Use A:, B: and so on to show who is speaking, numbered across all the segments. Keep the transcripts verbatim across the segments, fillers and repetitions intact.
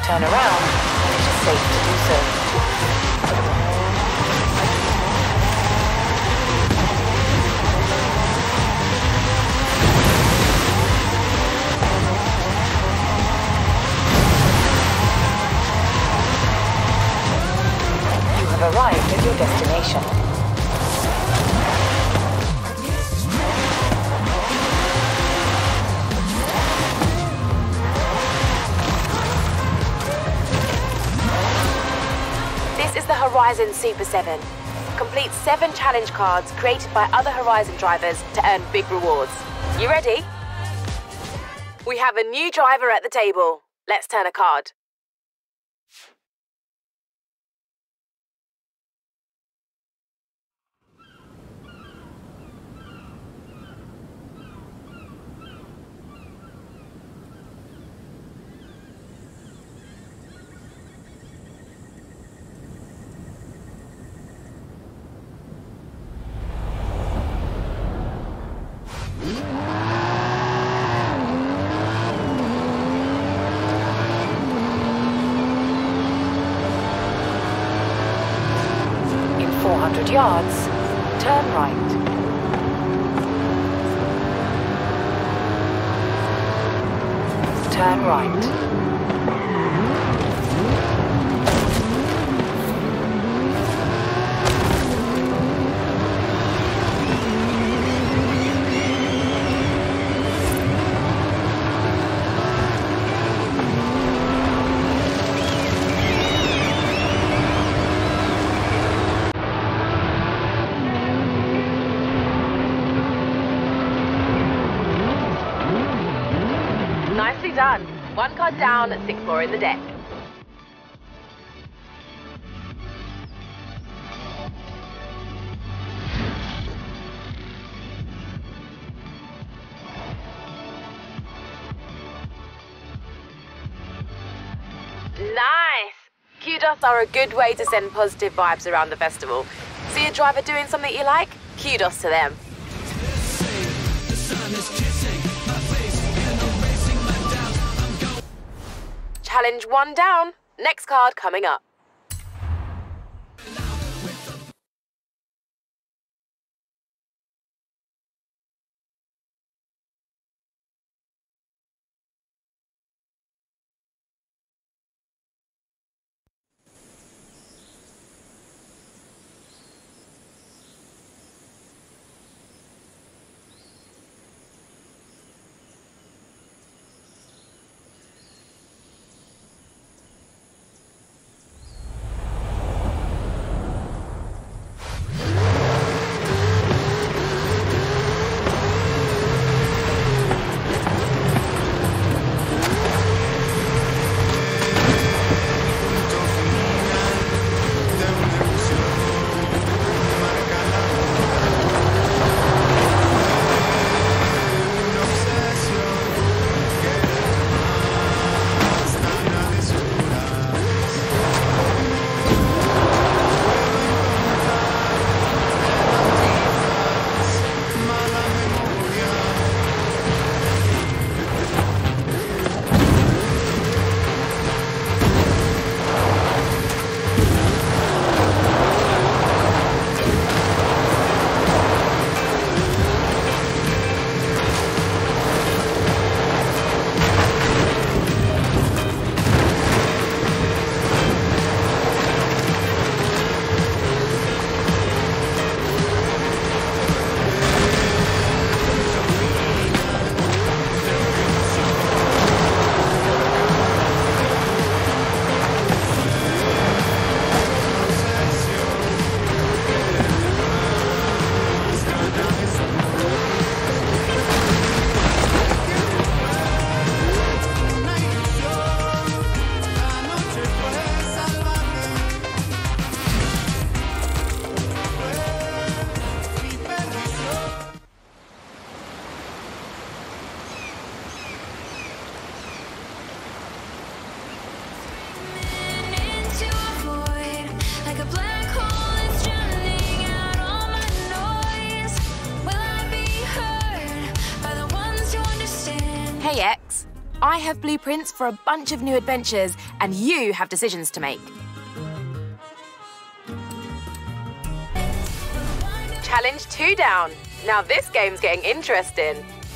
A: turn around when it is safe to do so. You have arrived at your destination.
B: This is the Horizon Super seven. Complete seven challenge cards created by other Horizon drivers to earn big rewards. You ready? We have a new driver at the table. Let's turn a card.
A: four hundred yards, turn right. Turn right.
B: Nicely done. One card down, six more in the deck. Nice! Kudos are a good way to send positive vibes around the festival. See a driver doing something you like? Kudos to them. Challenge one down. Next card coming up. I have blueprints for a bunch of new adventures, and you have decisions to make. Challenge two down. Now this game's getting interesting.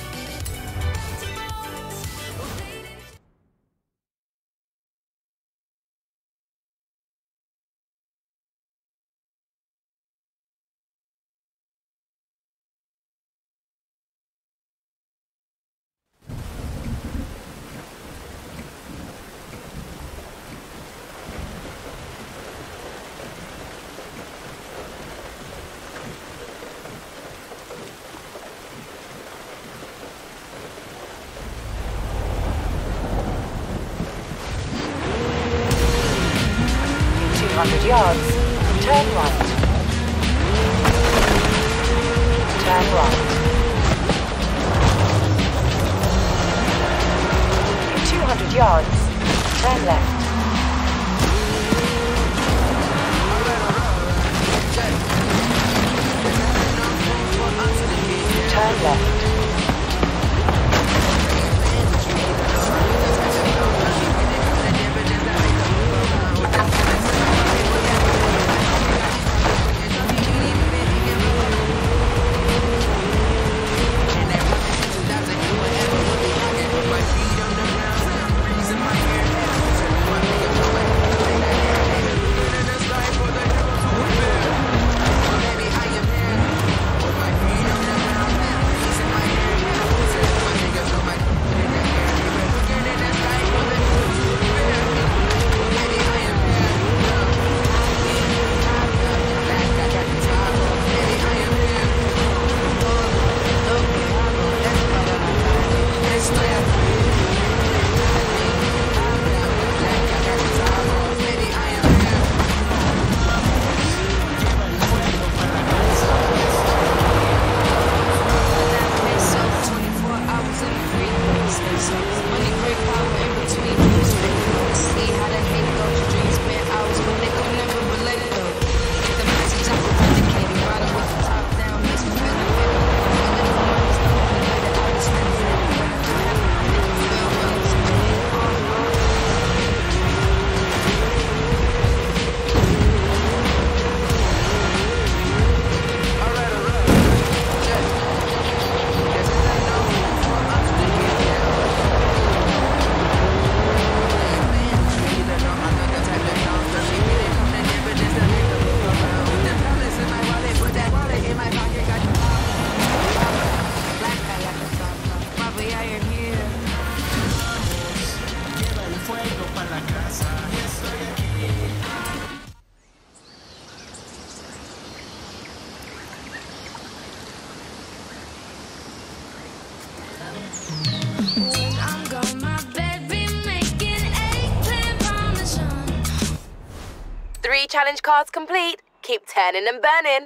A: two hundred yards, turn right. Turn right. In two hundred yards, turn left. Turn left.
B: Three challenge cards complete. Keep turning and burning.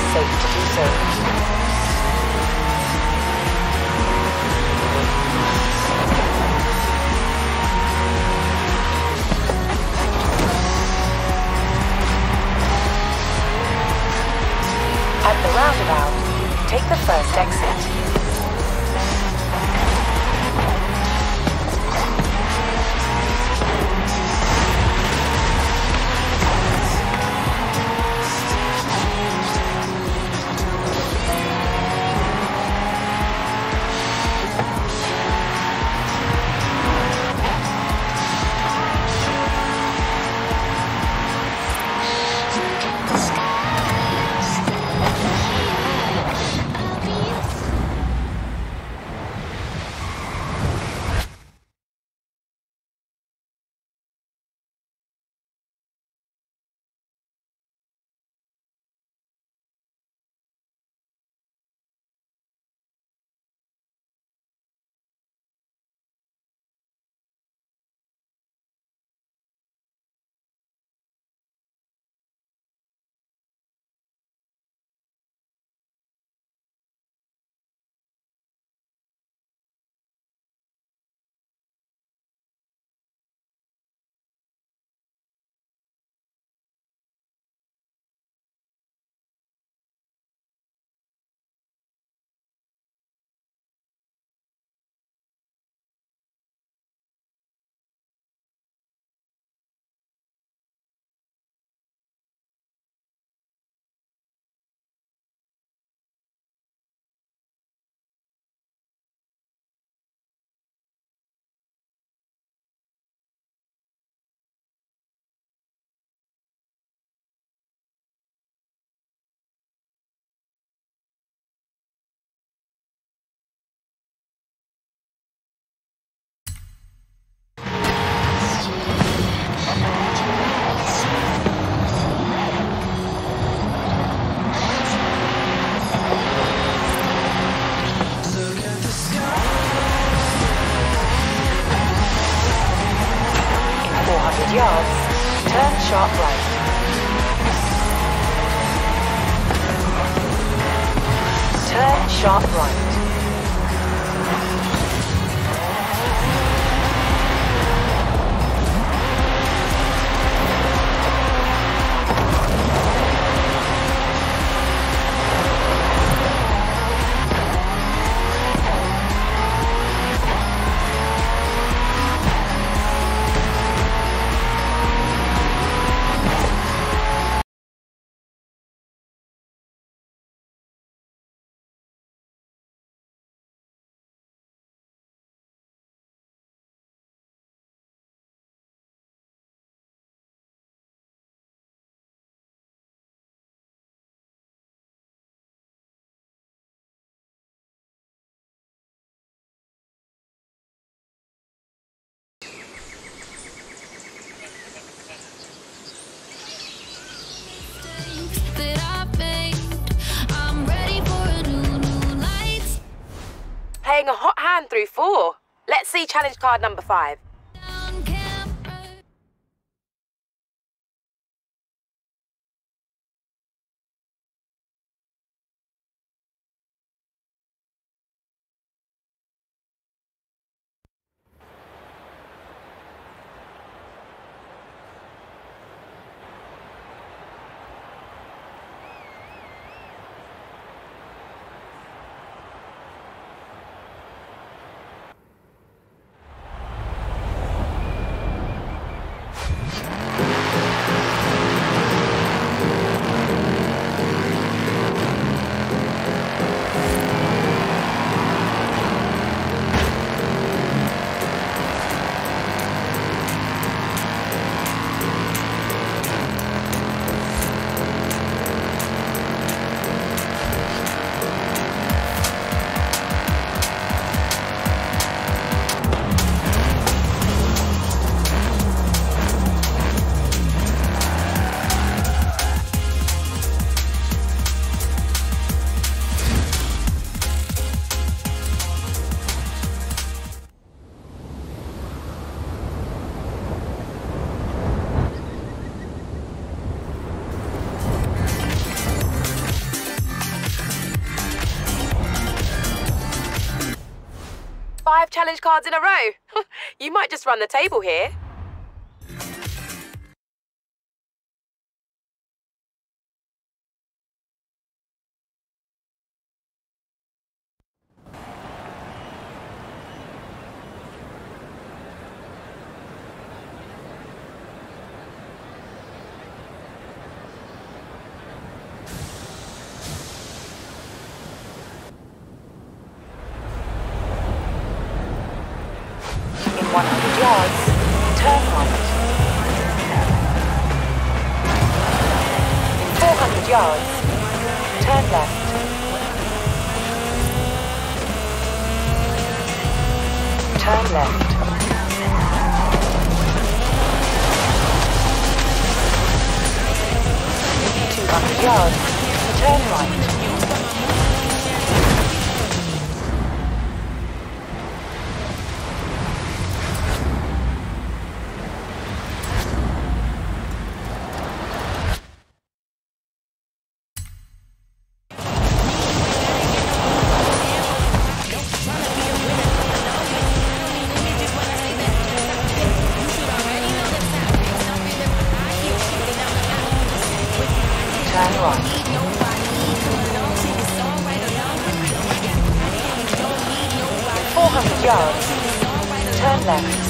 A: safe to do so. At the roundabout, take the first exit. Yards, turn sharp right. Turn sharp right.
B: Playing a hot hand through four. Let's see challenge card number five. challenge cards in a row. You might just run the table here.
A: one hundred yards, turn right. In four hundred yards, turn left. Turn left. two hundred yards, turn right. four hundred yards, turn left.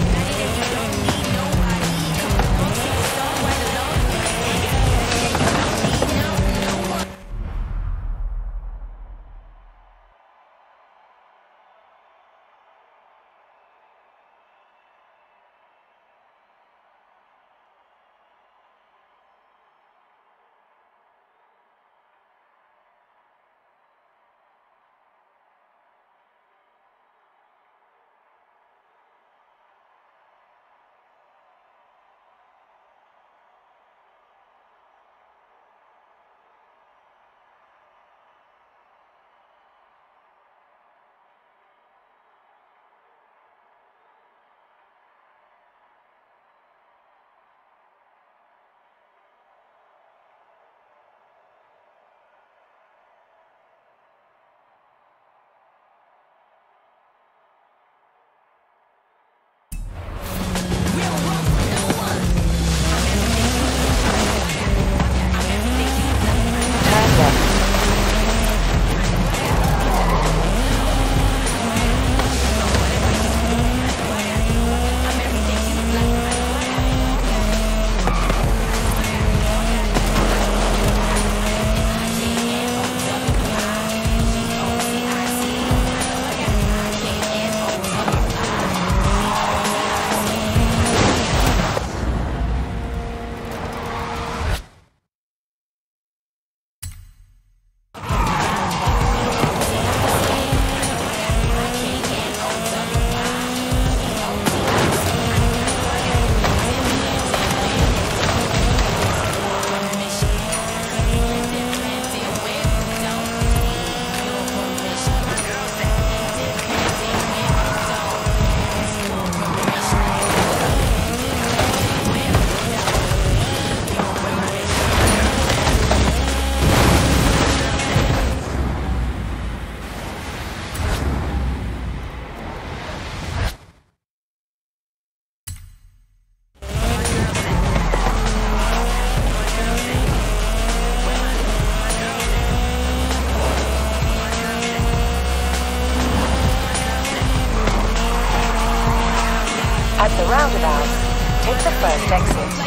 A: At the roundabout, take the first exit.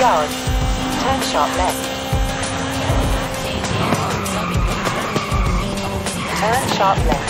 A: yards. Turn sharp left. Turn sharp left.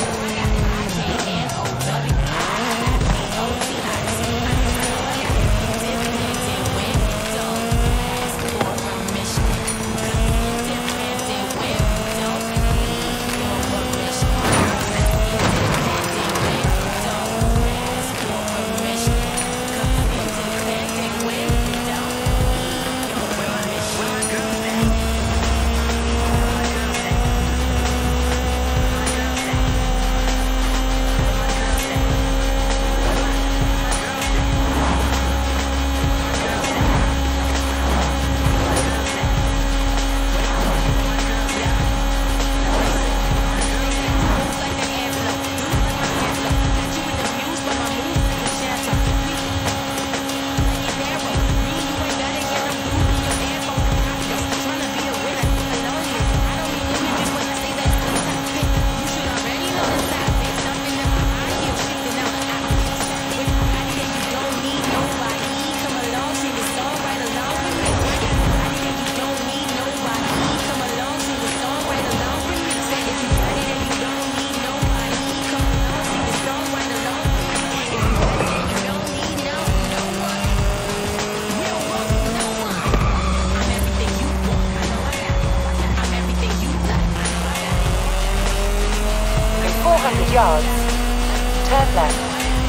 A: four hundred yards. Turn left.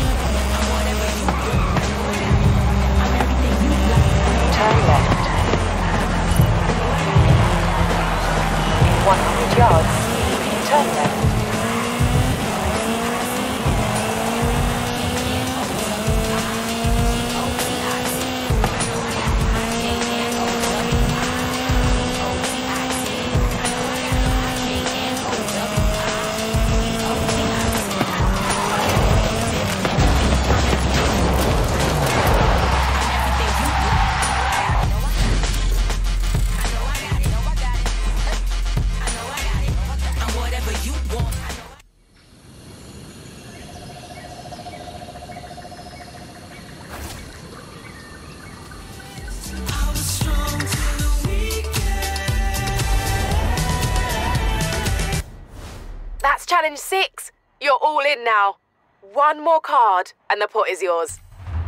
A: Turn left. one hundred yards. Turn left.
B: That's challenge six. You're all in now. One more card and the pot is yours.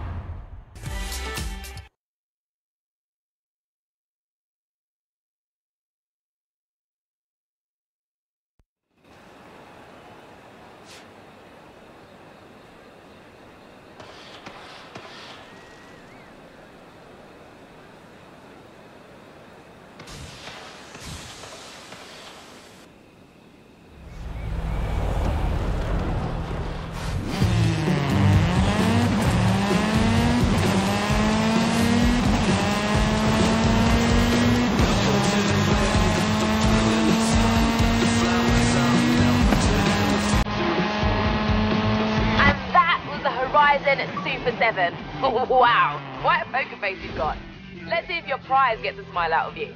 B: Horizon Super seven. Wow, quite a poker face you've got. Let's see if your prize gets a smile out of you.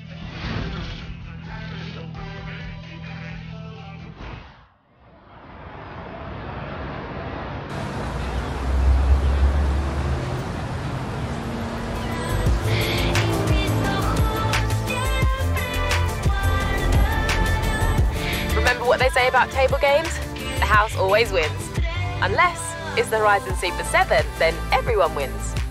B: Remember what they say about table games? The house always wins. Unless it's the Horizon Super seven, then everyone wins.